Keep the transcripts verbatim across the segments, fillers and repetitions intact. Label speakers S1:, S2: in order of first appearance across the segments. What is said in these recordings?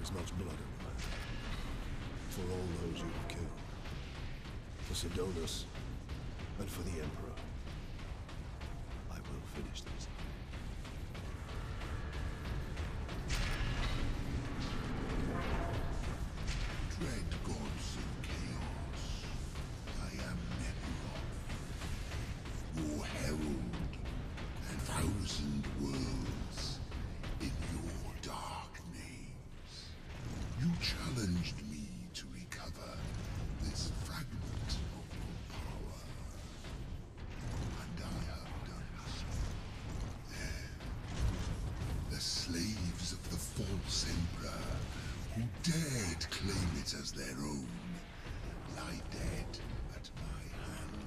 S1: as much blood on the land. For all those you have killed. For Sidonus, and for the Emperor. I will finish this.
S2: Dread gods of chaos, I am Nemeroth, your herald, a thousand worlds in your dark names. You challenged me to recover this fragment of your power, and I have done so. There, the slaves of the false Emperor who dared claim it as their own, lie dead at my hand.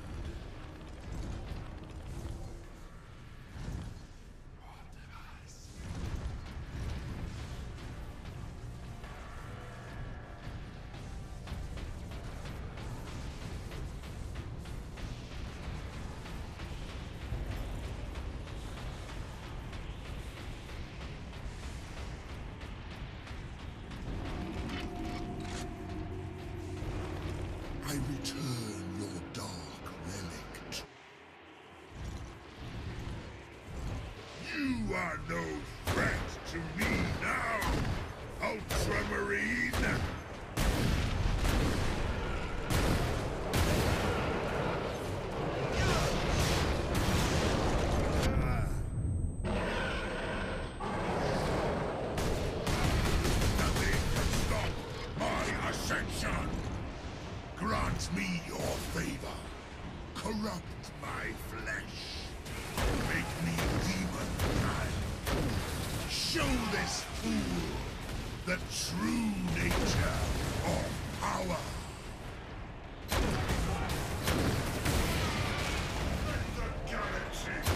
S2: I return your dark relic. You are no threat to me now, Ultramarine! Nothing can stop my ascension! Grant me your favor. Corrupt my flesh. Make me demon-man. Show this fool the true nature of power. The galaxy.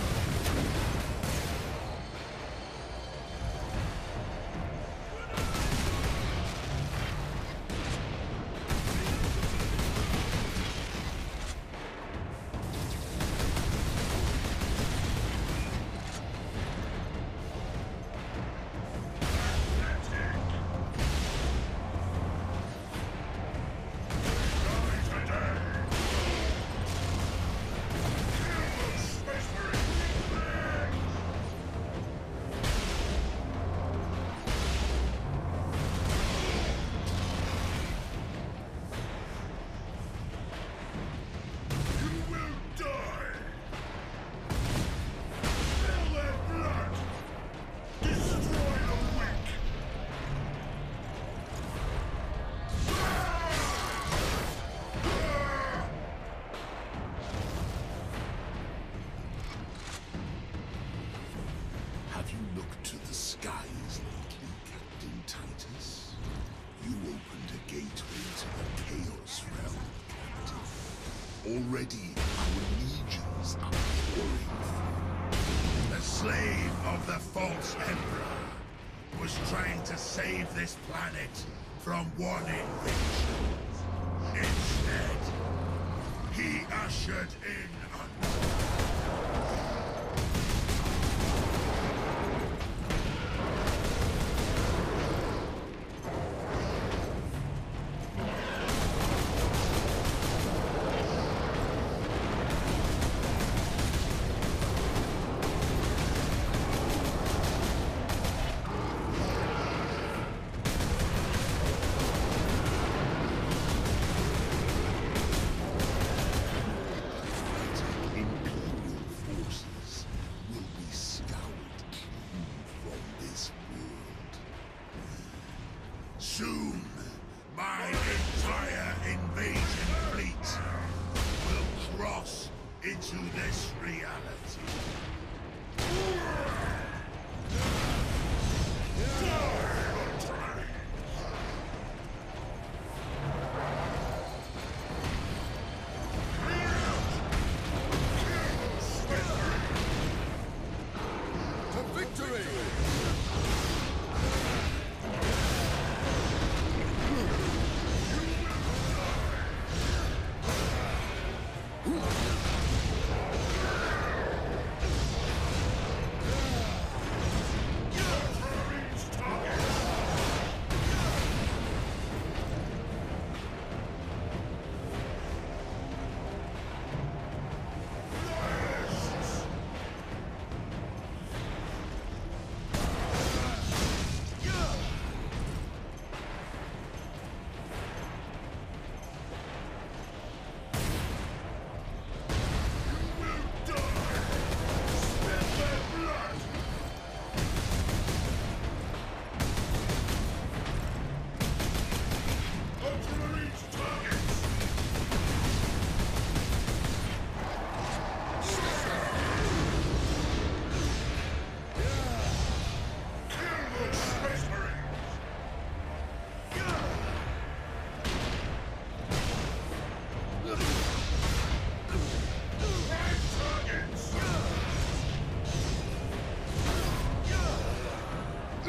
S2: Have you looked to the skies lately, Captain Titus? You opened a gateway to the Chaos realm, Captain. Already, our legions are pouring through. The slave of the false Emperor was trying to save this planet from one invasion. Instead, he ushered in another. Soon, my entire invasion fleet will cross into this reality.
S1: To victory!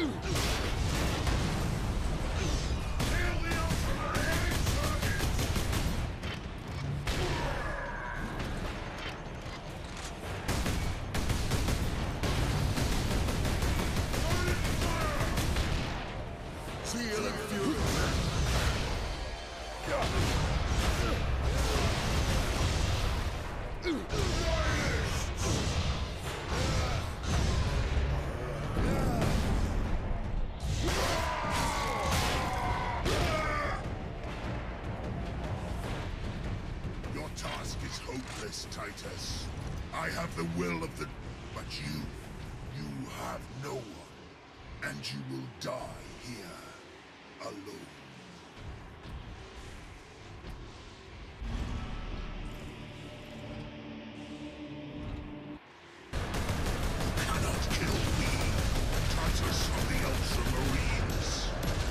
S2: Titus. I have the will of the... But you... You have no one. And you will die here. Alone. You cannot kill me, Titus of the Ultramarines.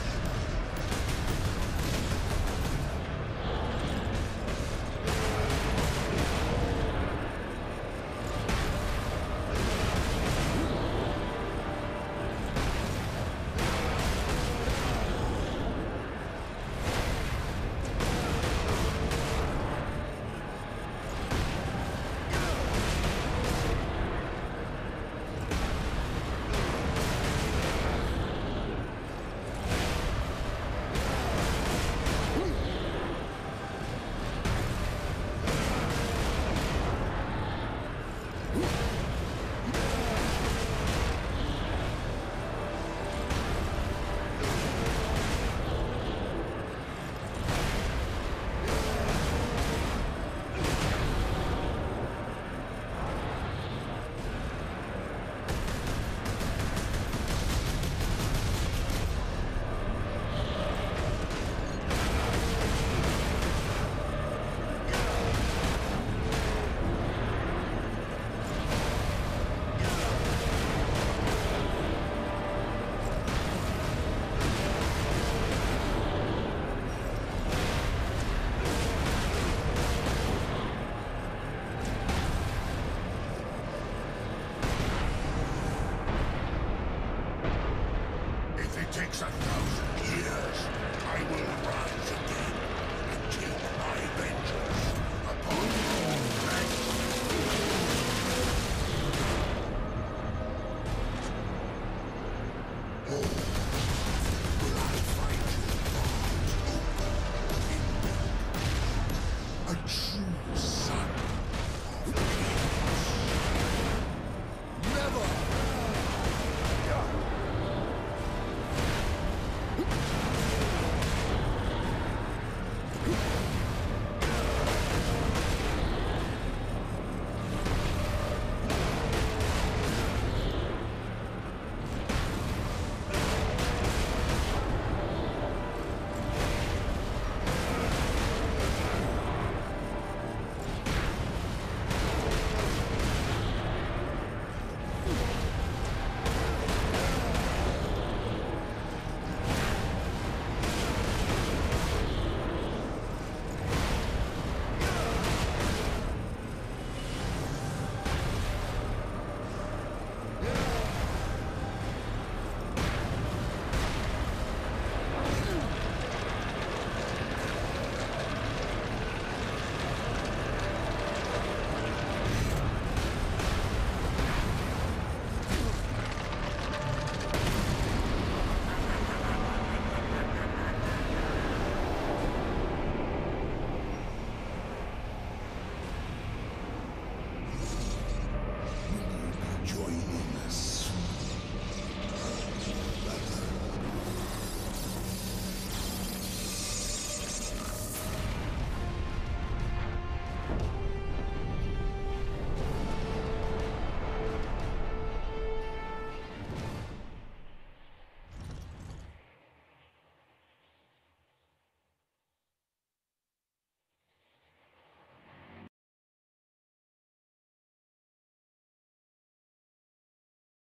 S2: Takes a thousand years, I will rise again and take my vengeance upon all ranks.